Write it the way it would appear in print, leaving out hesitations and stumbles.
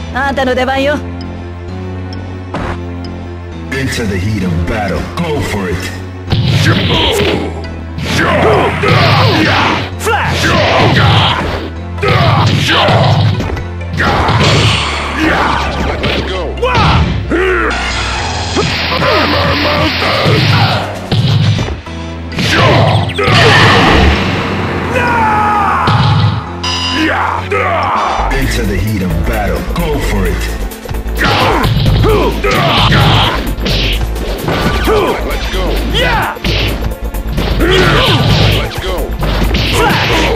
あんたの出番よ。 Into the heat of battle. Go for it. Flash! Let's go. Hammer Mountain! Into the heat of battle. Go for it. Let's go. Yeah! Let's go. Flash!